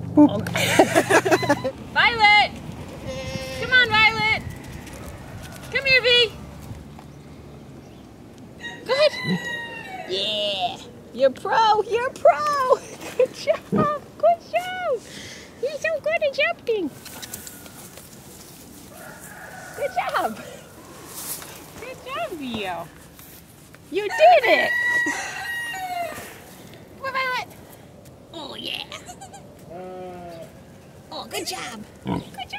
Oh. Violet! Come on, Violet! Come here, V! Good! Yeah! You're pro! You're pro! Good job! Good job! You're so good at jumping! Good job! Good job, Vio! You did it! Come on, Violet! Oh, yeah! Oh, good job! Good job!